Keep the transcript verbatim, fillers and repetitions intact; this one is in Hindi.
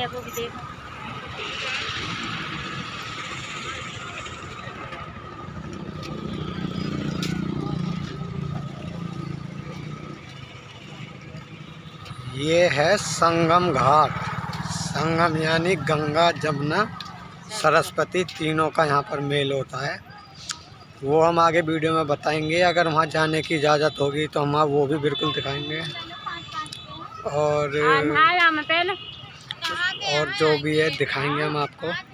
वो भी देखो। ये है संगम घाट। संगम यानी गंगा जमुना सरस्वती तीनों का यहाँ पर मेल होता है। वो हम आगे वीडियो में बताएंगे। अगर वहाँ जाने की इजाज़त होगी तो हम वो भी बिल्कुल दिखाएंगे। और और जो भी है दिखाएंगे हम आपको।